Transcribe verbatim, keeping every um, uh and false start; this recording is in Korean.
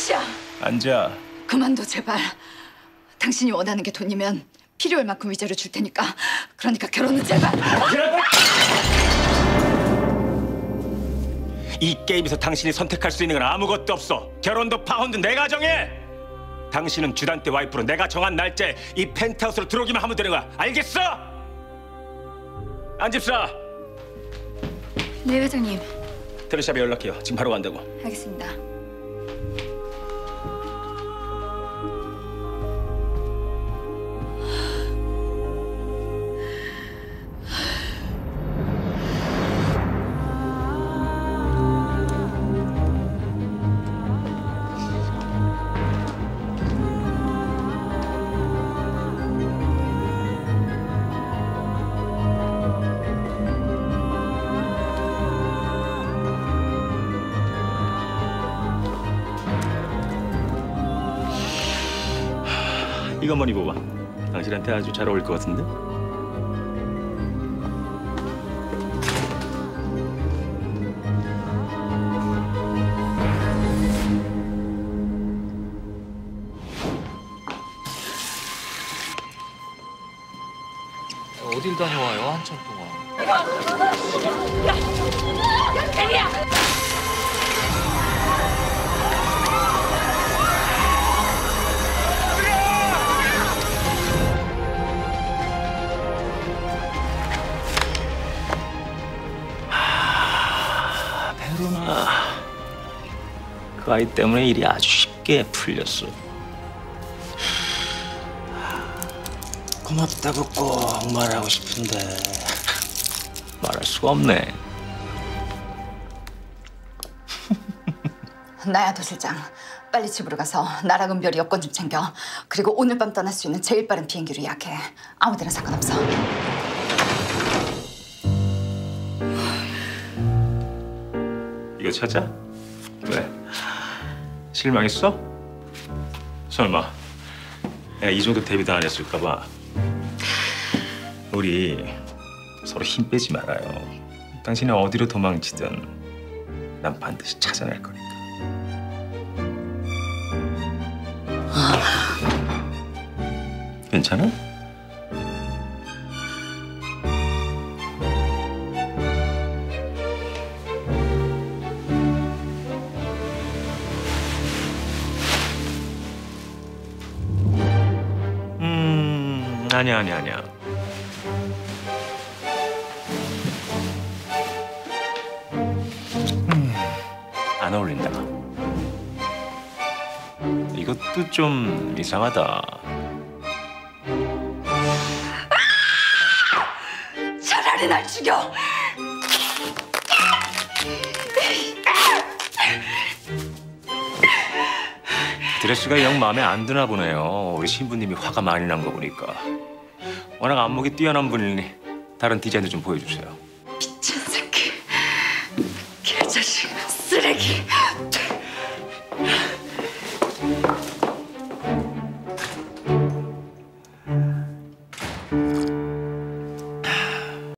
무엇이야? 앉아. 그만둬 제발. 당신이 원하는 게 돈이면 필요할 만큼 위자료 줄 테니까. 그러니까 결혼은 제발. 이 게임에서 당신이 선택할 수 있는 건 아무것도 없어. 결혼도 파혼도 내가 정해. 당신은 주단 때 와이프로 내가 정한 날짜에 이 펜트하우스로 들어오기만 하면 되는 거야. 알겠어? 안집사. 네 회장님. 텔레샵에 연락해요. 지금 바로 간다고. 알겠습니다. 이것만 입어봐. 당신한테 아주 잘 어울릴 것 같은데? 어딜 다녀와요, 한참 동안. 야! 야, 대리야! 베로나, 그 아이 때문에 일이 아주 쉽게 풀렸어. 고맙다고 꼭 말하고 싶은데 말할 수가 없네. 나야 도실장. 빨리 집으로 가서 나랑 은별이 여권 좀 챙겨. 그리고 오늘 밤 떠날 수 있는 제일 빠른 비행기로 예약해. 아무 데나 상관없어. 이거 찾아? 왜? 실망했어? 설마 내가 이 정도 데뷔도 안 했을까 봐. 우리 서로 힘 빼지 말아요. 당신이 어디로 도망치든 난 반드시 찾아낼 거니까. 괜찮아? 음, 아니야, 아니야, 아니야. 음, 안 어울린다. 이것도 좀 이상하다. 차라리 날 죽여. 드레스가 영 마음에 안 드나 보네요. 우리 신부님이 화가 많이 난 거 보니까. 워낙 안목이 뛰어난 분이니 다른 디자인도 좀 보여주세요. 미친 새끼. 개자식. 쓰레기.